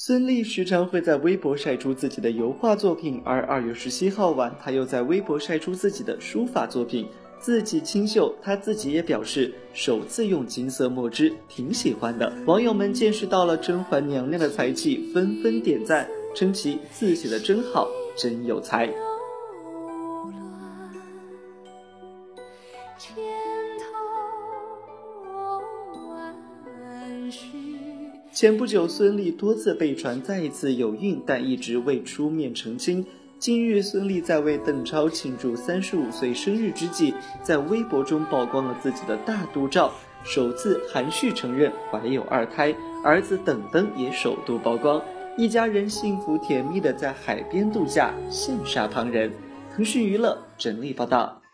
孙俪时常会在微博晒出自己的油画作品，而2月17号晚，她又在微博晒出自己的书法作品，自己清秀。她自己也表示首次用金色墨汁，挺喜欢的。网友们见识到了甄嬛娘娘的才气，纷纷点赞，称其字写的真好，真有才。前不久，孙俪多次被传再一次有孕，但一直未出面澄清。近日，孙俪在为邓超庆祝35岁生日之际，在微博中曝光了自己的大肚照，首次含蓄承认怀有2胎，儿子等等也首度曝光，一家人幸福甜蜜的在海边度假，羡煞旁人。腾讯娱乐整理报道。